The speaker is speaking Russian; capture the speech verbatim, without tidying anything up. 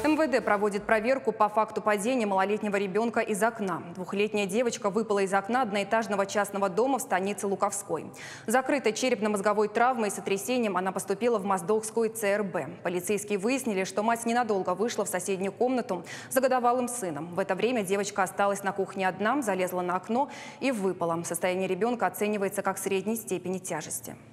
эм вэ дэ проводит проверку по факту падения малолетнего ребенка из окна. Двухлетняя девочка выпала из окна одноэтажного частного дома в станице Луковской. Закрытой черепно-мозговой травмой и сотрясением она поступила в Моздокскую цэ эр бэ. Полицейские выяснили, что мать ненадолго вышла в соседнюю комнату за годовалым сыном. В это время девочка осталась на кухне одна, залезла на окно и выпала. Состояние ребенка оценивается как средней степени тяжести.